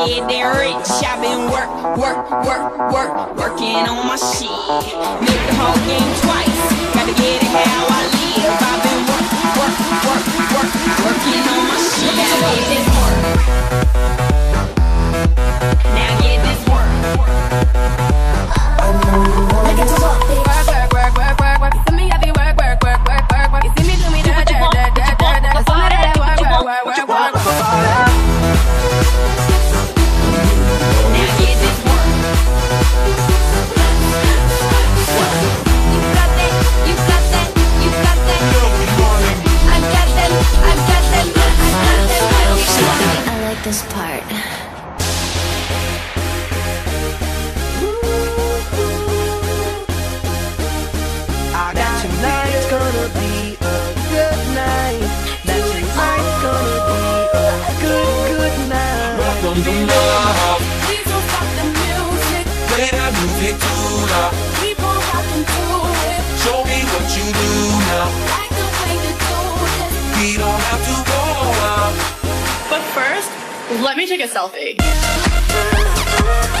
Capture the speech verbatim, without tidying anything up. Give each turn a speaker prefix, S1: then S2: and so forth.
S1: get that rich. I been work, work, work, work, working on my shit. Make the whole game twice. Gotta get it how I live. I been work, work, work, work, working on my shit. Now get this work. Now get this work. Look at the work, work, work, work, work, work. You see me heavy work, work, work, work, work, work. You see me do me dirt, dirt, dirt, dirt, dirt, dirt. Some of that work, work, work, work, work, work. Now get this work. You got that, you got that, you got that. I got that, I got that, I got that. I like this part.
S2: Tonight's gonna be a good night. That tonight's gonna be a good, good night.
S3: Welcome to love.
S1: Please don't stop the music.
S3: Play that music too loud.
S1: Keep on rocking to it.
S3: Show me what you do now.
S1: Like the way you do this.
S3: We don't have to go out.
S4: But first, let me take a selfie.